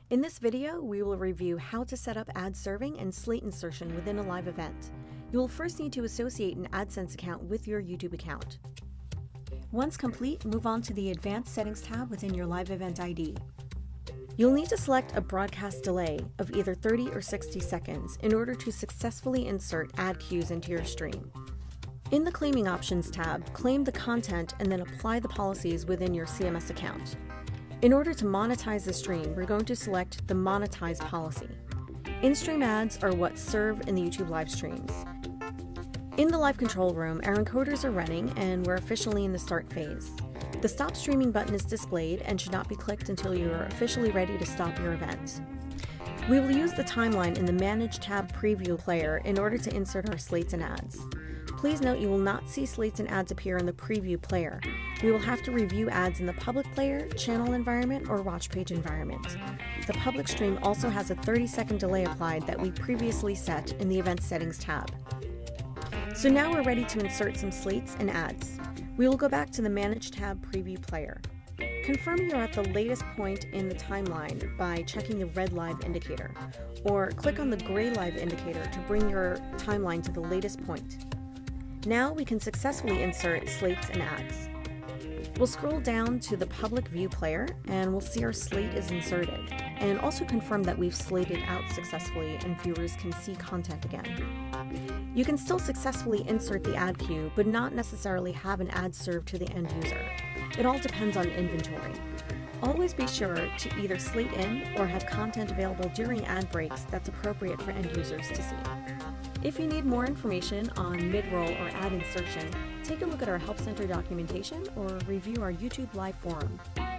In this video, we will review how to set up ad serving and slate insertion within a live event. You will first need to associate an AdSense account with your YouTube account. Once complete, move on to the Advanced Settings tab within your live event ID. You'll need to select a broadcast delay of either 30 or 60 seconds in order to successfully insert ad cues into your stream. In the Claiming Options tab, claim the content and then apply the policies within your CMS account. In order to monetize the stream, we're going to select the Monetize policy. In-stream ads are what serve in the YouTube live streams. In the live control room, our encoders are running and we're officially in the start phase. The Stop Streaming button is displayed and should not be clicked until you are officially ready to stop your event. We will use the timeline in the Manage tab preview player in order to insert our slates and ads. Please note you will not see slates and ads appear in the preview player. We will have to review ads in the public player, channel environment, or watch page environment. The public stream also has a 30-second delay applied that we previously set in the Event Settings tab. So now we're ready to insert some slates and ads. We will go back to the Manage tab preview player. Confirm you're at the latest point in the timeline by checking the red live indicator, or click on the gray live indicator to bring your timeline to the latest point. Now we can successfully insert slates and ads. We'll scroll down to the public view player and we'll see our slate is inserted, and also confirm that we've slated out successfully and viewers can see content again. You can still successfully insert the ad cue, but not necessarily have an ad served to the end user. It all depends on inventory. Always be sure to either slate in or have content available during ad breaks that's appropriate for end users to see. If you need more information on mid-roll or ad insertion, take a look at our Help Center documentation or review our YouTube Live forum.